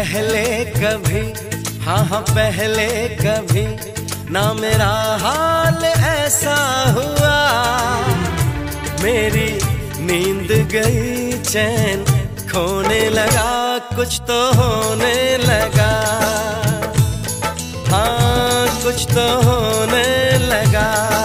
पहले कभी, हाँ हाँ पहले कभी ना मेरा हाल ऐसा हुआ। मेरी नींद गई, चैन खोने लगा, कुछ तो होने लगा, हाँ कुछ तो होने लगा।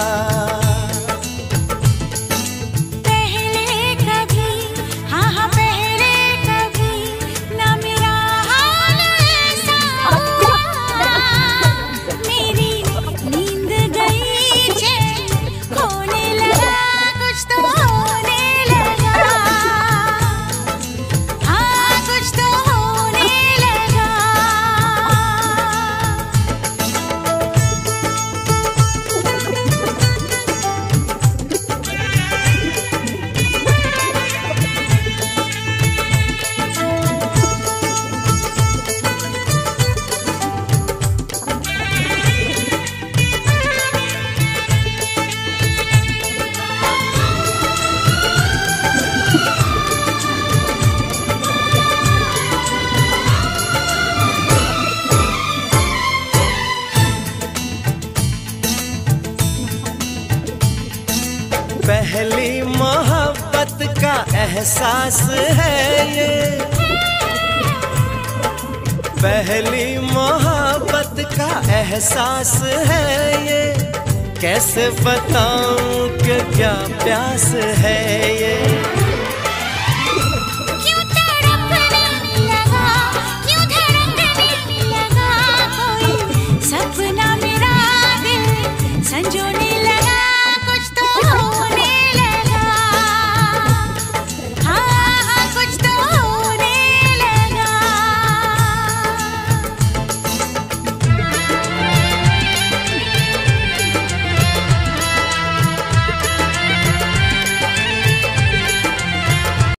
पहली मोहब्बत का एहसास है ये, पहली मोहब्बत का एहसास है ये। कैसे बताऊं कि क्या प्यास है ये।